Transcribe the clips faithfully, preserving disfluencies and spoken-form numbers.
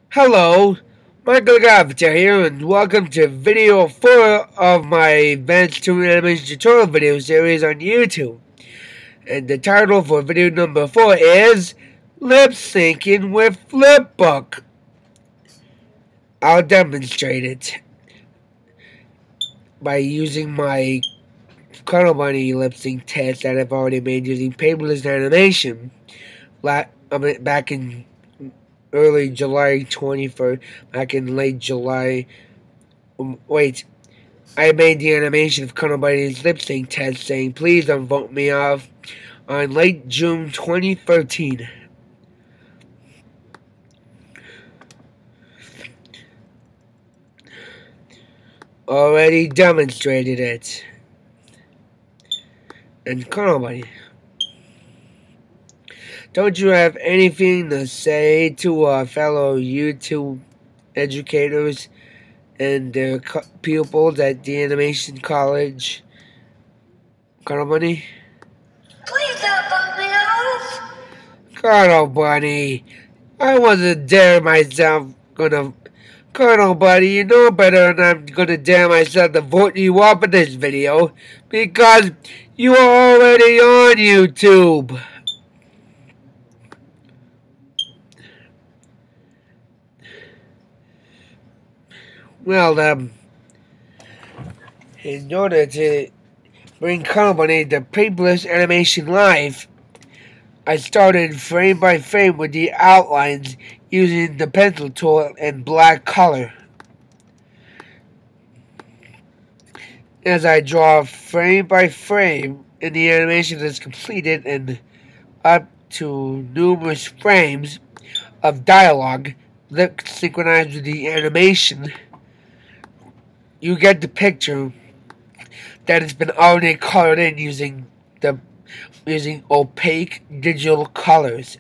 Hello, Michael Gavita here, and welcome to video four of my Advanced two Animation tutorial video series on YouTube. And the title for video number four is Lip Syncing with Flipbook. I'll demonstrate it by using my Cuddle Bunny lip sync test that I've already made using Paperless Animation back in early July twenty-first, back in late July. Um, wait, I made the animation of Cuddle Bunny's lip sync test saying, "Please don't vote me off," on late June twenty thirteen. Already demonstrated it. And Cuddle Bunny, don't you have anything to say to our fellow YouTube educators and their pupils at the Animation College? Cuddle Bunny? Please don't vote me off. Cuddle Bunny, I wasn't dare myself gonna... Cuddle Bunny, you know better than I'm gonna dare myself to vote you off in this video because you are already on YouTube. Well, um, in order to bring Cuddle Bunny to Paperless Animation Live, I started frame by frame with the outlines using the pencil tool in black color. As I draw frame by frame, and the animation is completed and up to numerous frames of dialogue lip synchronized with the animation, you get the picture that has been already colored in using the using opaque digital colors.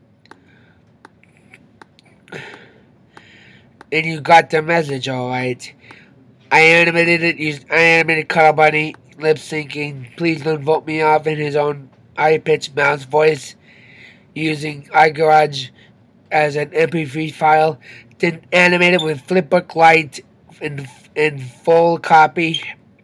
And you got the message, alright. I animated it, used, I animated Cuddle Bunny lip syncing "Please Don't Vote Me Off" in his own high-pitched mouse voice, using iGarage as an M P three file, then animated with Flipbook Lite in, in full copy.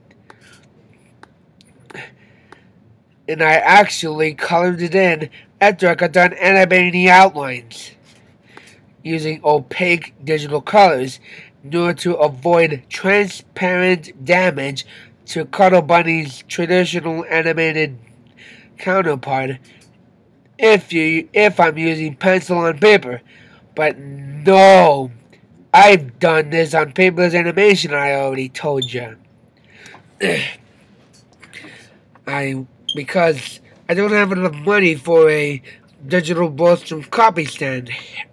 And I actually colored it in after I got done animating the outlines using opaque digital colors in order to avoid transparent damage to Cuddle Bunny's traditional animated counterpart if you if I'm using pencil on paper. But no, I've done this on Paperless Animation, I already told you. I because I don't have enough money for a digital Bostrom copy stand.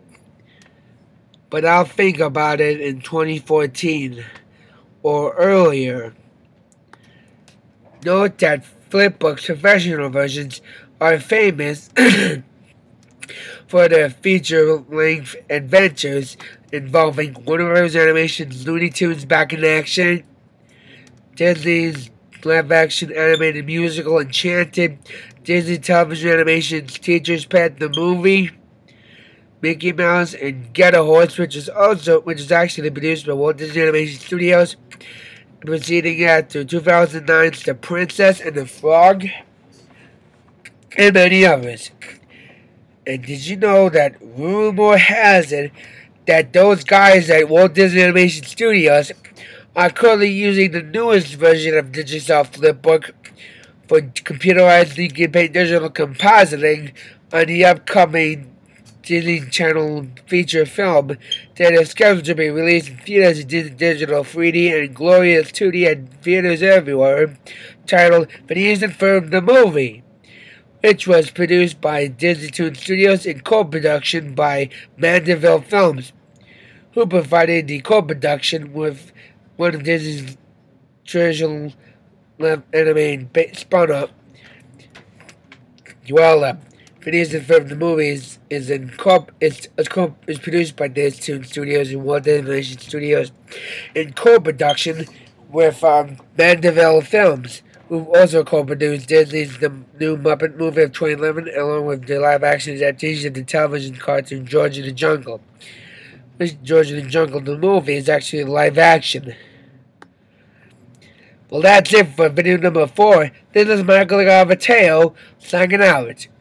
But I'll think about it in twenty fourteen or earlier. Note that Flipbook's professional versions are famous for their feature-length adventures involving Warner Bros. Animation's Looney Tunes Back in Action, Disney's live-action animated musical Enchanted, Disney Television Animation's Teacher's Pet the Movie, Mickey Mouse, and Get a Horse, which is also which is actually produced by Walt Disney Animation Studios, proceeding after two thousand nine's The Princess and the Frog, and many others. And did you know that rumor has it that those guys at Walt Disney Animation Studios are currently using the newest version of Digisoft Flipbook for computerized Link and Paint digital compositing on the upcoming Disney Channel feature film that is scheduled to be released in theaters in Disney Digital three D and Glorious two D at theaters everywhere, titled Phineas and Ferb the Movie, which was produced by Disney Toon Studios in co-production by Mandeville Films, who provided the co-production with one of Disney's traditional anime spun up. Well, uh, Phineas and Ferb the Movie is, is in co is, is, co is produced by Disney Toon Studios and Walt Disney Animation Studios in co-production with um, Mandeville Films, who also co-produced Disney's The New Muppet Movie of twenty eleven, along with the live-action adaptation of the television cartoon George of the Jungle, George of the Jungle, the movie, is actually live action. Well, that's it for video number four. This is Michael Gavateo signing out.